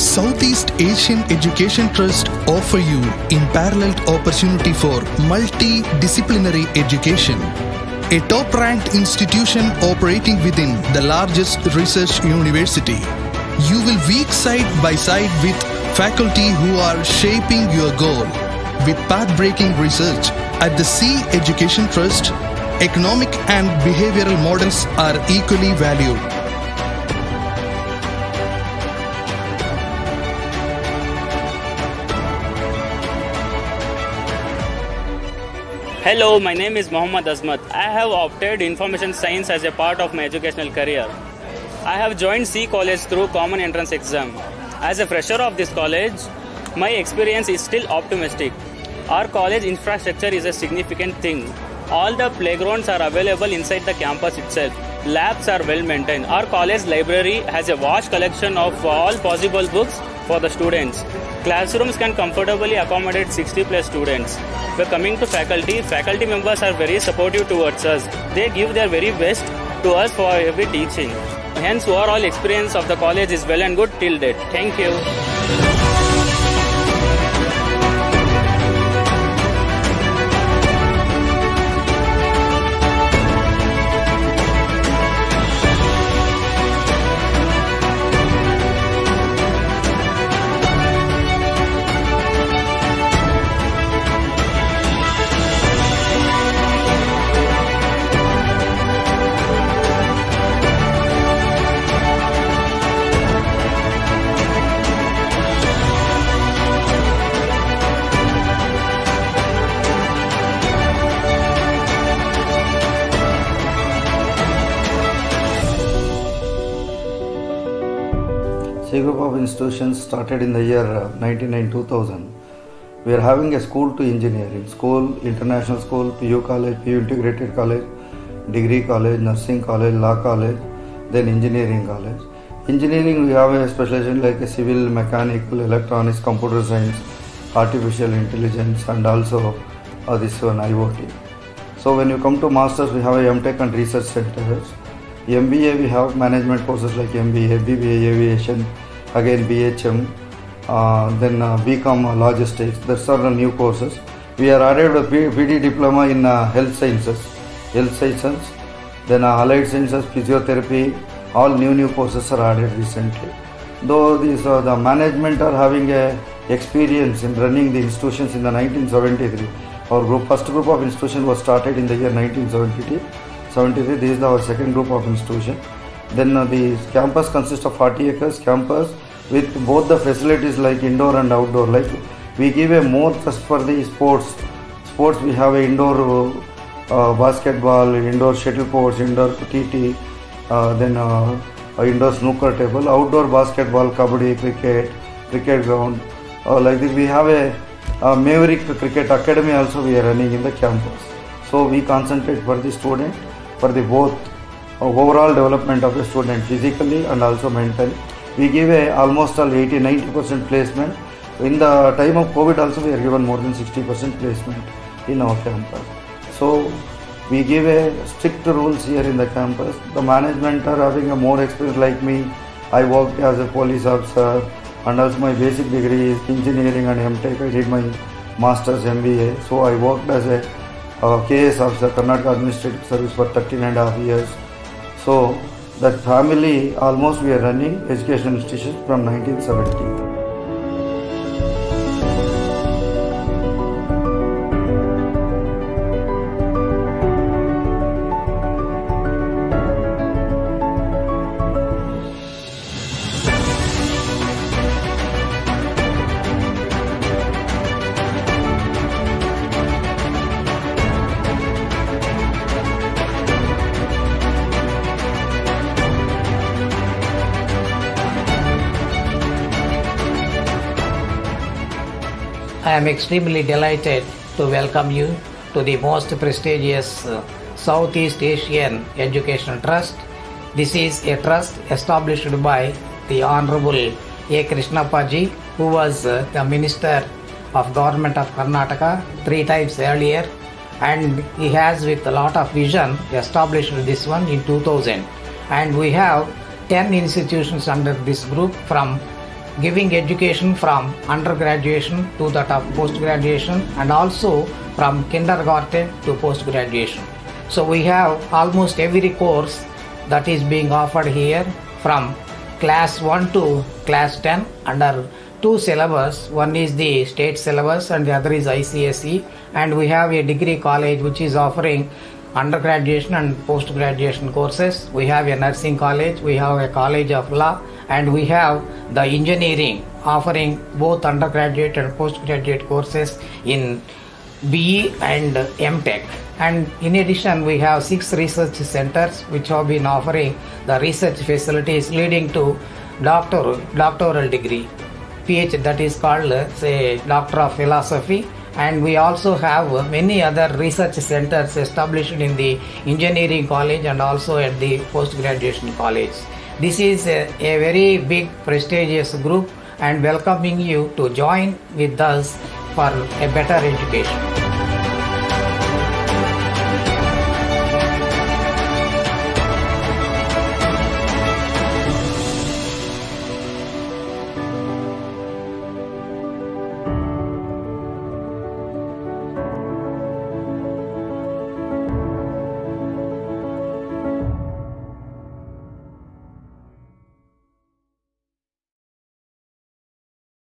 Southeast Asian Education Trust offer you unparalleled opportunity for multidisciplinary education. A top-ranked institution operating within the largest research university. You will work side by side with faculty who are shaping your goal. With path-breaking research at the C Education Trust, economic and behavioral models are equally valued. Hello, my name is Mohammad Azmat. I have opted information science as a part of my educational career. I have joined C College through common entrance exam. As a fresher of this college, my experience is still optimistic. Our college infrastructure is a significant thing. All the playgrounds are available inside the campus itself. Labs are well maintained. Our college library has a vast collection of all possible books for the students. Classrooms can comfortably accommodate 60 plus students. When coming to faculty members are very supportive towards us. They give their very best to us for every teaching. Hence, overall experience of the college is well and good till date. Thank you. C group of institutions started in the year 1999-2000. We are having a school to engineering, school, international school, PU college, PU integrated college, degree college, nursing college, law college, then engineering college. Engineering we have a specialization like a civil, mechanical, electronics, computer science, artificial intelligence and also this one IoT. So when you come to masters we have a MTech and research centers. MBA we have management courses like MBA, BBA aviation, again BHM, then BCom logistics. That's are the new courses. We are added a PD diploma in health sciences, then allied sciences, physiotherapy. All new courses are added recently. Though these the management are having a experience in running the institutions in the 1973. Our first group of institution was started in the year 1973. This is our second group of institution. Then the campus consists of 40 acres campus with both the facilities like indoor and outdoor. Like we give a more trust for the sports. Sports we have a indoor basketball, indoor shuttlecourts, indoor TT, then indoor snooker table, outdoor basketball, kabaddi, cricket ground. Like this we have a Maverick Cricket Academy also we are running in the campus. So we concentrate for the student, for the both overall development of the student physically and also mentally. We give a almost 80-90% placement. In the time of COVID also we are given more than 60% placement in our campus. So we give a strict rules here in the campus. The management are having a more experience like me. I worked as a police officer and also my basic degree is engineering and MTech. I did my master's MBA. So I worked as a KS officer, Karnataka Administrative Service for 13.5 years. So that family almost we are running education institutions from 1970. I am extremely delighted to welcome you to the most prestigious Southeast Asian Education Trust. This is a trust established by the Honorable A. Krishnappa Ji, who was the Minister of Government of Karnataka 3 times earlier, and he has with a lot of vision established this one in 2000. And we have 10 institutions under this group from giving education from undergraduation to that of post-graduation, and also from kindergarten to post-graduation. So we have almost every course that is being offered here from class 1 to class 10 under two syllabus. One is the state syllabus and the other is ICSE, and we have a degree college which is offering undergraduation and post-graduation courses. We have a nursing college, we have a college of law, and we have the engineering offering both undergraduate and postgraduate courses in BE and MTech. And in addition, we have 6 research centers which have been offering the research facilities leading to doctoral degree, PhD, that is called say Doctor of Philosophy. And we also have many other research centers established in the engineering college and also at the post-graduation college. This is a very big prestigious group and welcoming you to join with us for a better education.